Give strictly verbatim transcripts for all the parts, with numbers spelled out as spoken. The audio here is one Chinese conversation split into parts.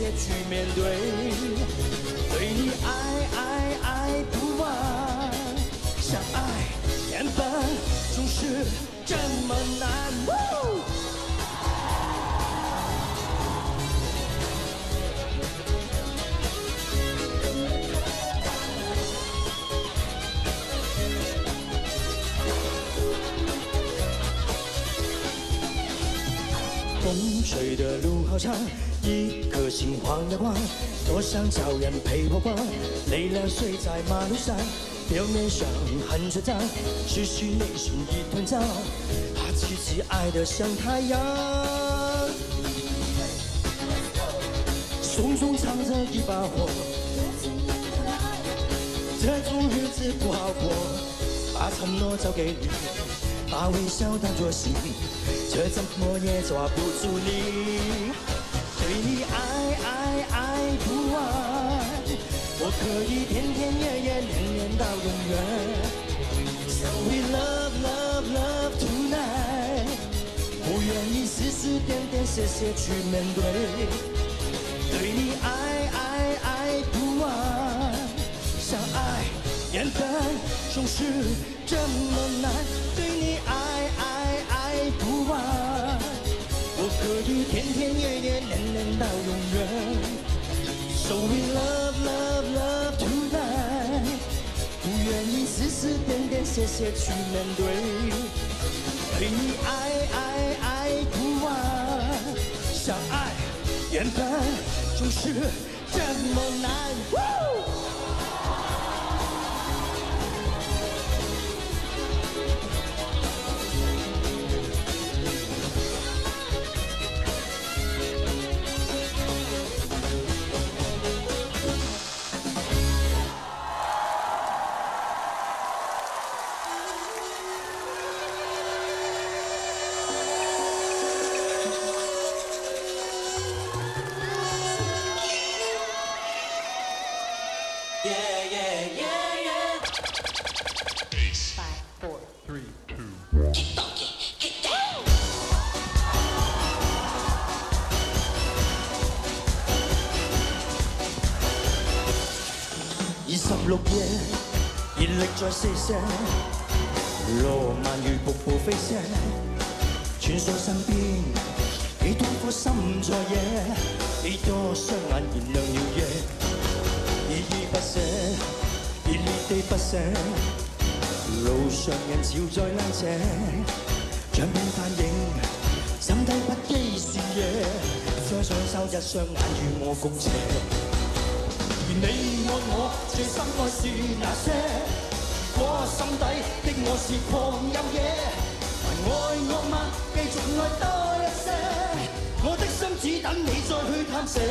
谢去面对，对你爱爱爱不完，相爱原本总是这么难。风吹的路好长，一颗心晃呀晃，多想找人陪我逛。累了睡在马路上，表面上很倔强，其实内心一团糟。他其实爱得像太阳，胸中藏着一把火，这种日子不好过。把承诺交给你，把微笑当作信。 却怎么也抓不住你，对你爱爱爱不完，我可以天天夜夜恋恋到永远。So we love love love tonight， 不愿意丝丝点点谢谢去面对，对你爱爱爱不完，相爱原本总是这么难，对你爱爱爱不完。 我可以天天夜夜恋恋到永远 ，So we love love love tonight， 不愿意丝丝点点谢谢去面对，对你爱爱爱不完，相爱原本总是这么难。二十六夜，熱力在四射，羅曼如瀑布飛瀉，穿梭身邊，幾多顆心在野，幾多雙眼燃亮了夜，依依不捨，熱烈地不捨，路上人潮在拉扯，像片反映，心底不羈是夜，雙雙收一雙眼與我共斜。 你愛我，最深愛是那些。如果心底的我是狂有野，還愛我嗎？繼續愛多一些。我的心只等你再去探射。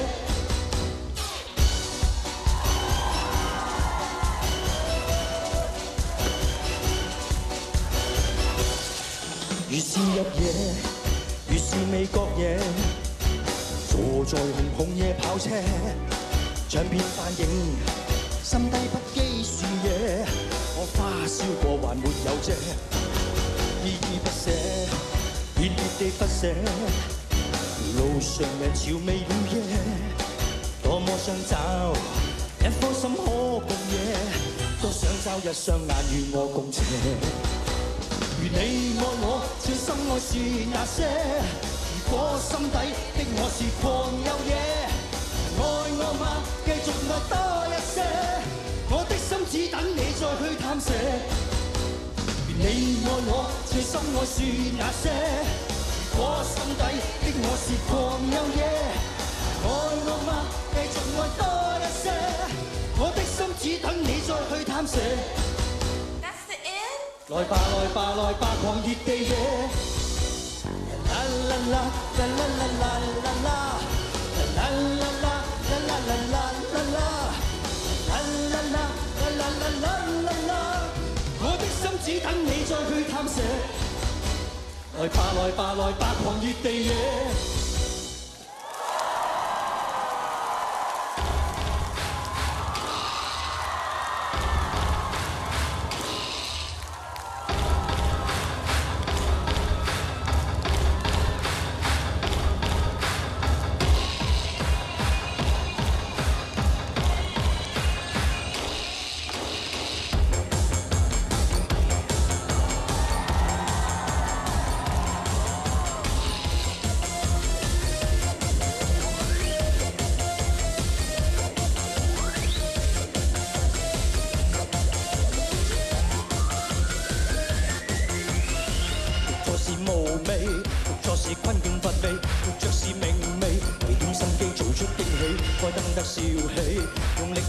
越是入夜，越是未覺夜，坐在紅紅夜跑車。 像片反映，心底不羈是夜。我花燒過還沒有遮，依依不捨，熱烈地不捨。路上人潮未了夜，多麼想找一顆心可共夜，多想找一雙眼與我共斜。如你愛我，最深愛是那些。如果心底的我是狂有野。 愛我嗎？繼續愛多一些，我的心只等你再去探射。如你愛我，最深愛是那些。如果心底的我是狂有野，愛我嗎？繼續愛多一些，我的心只等你再去探射。That's the end？ 來吧來吧來吧，狂熱地野。啦啦啦啦啦啦啦啦啦啦啦啦。 啦啦啦啦啦啦，啦啦啦啦啦啦啦啦，我的心只等你再去探射。來吧來吧來吧，狂熱地野。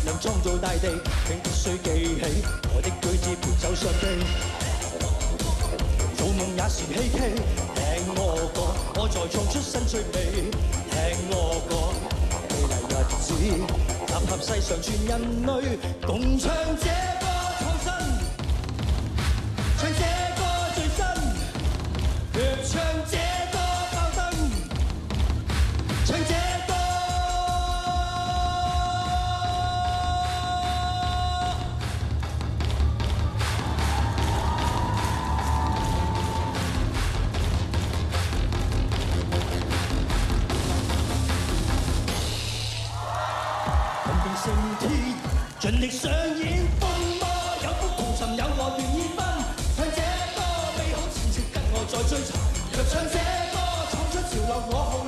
量創造大地，並必須記起我的舉止陪走上帝。做夢也是希冀，聽我講，我在創出新趣味。聽我講，未來日子，集合世上全人類，共唱這歌創新，唱這歌最新，卻唱這歌爆燈，唱這歌。 升天，盡力上演風魔，有福同尋，有我願意分。唱這歌美好前程，跟我再追尋。若唱這歌，闖出潮流，我